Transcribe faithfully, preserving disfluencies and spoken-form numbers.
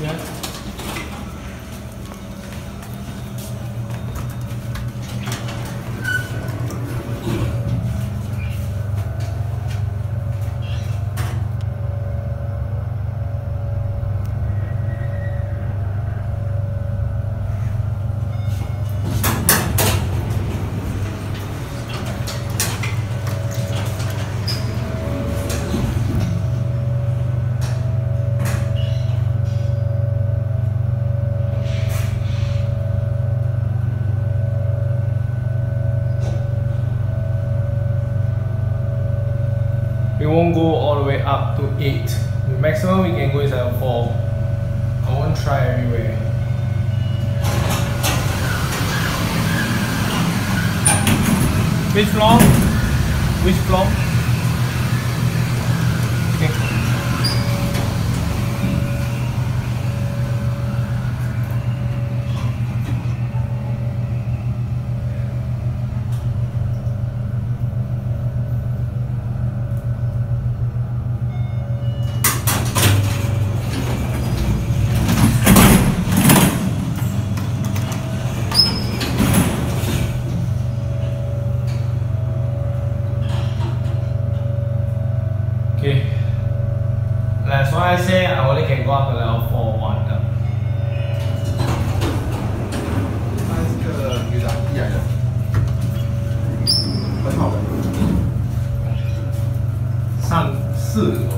Yeah. We won't go all the way up to eight. The maximum we can go is at four. I won't try everywhere. Which floor? Which floor? Okay. Okay. That's why I say I only can go up to level four one. 它这个有点低矮的，很好的。 上四。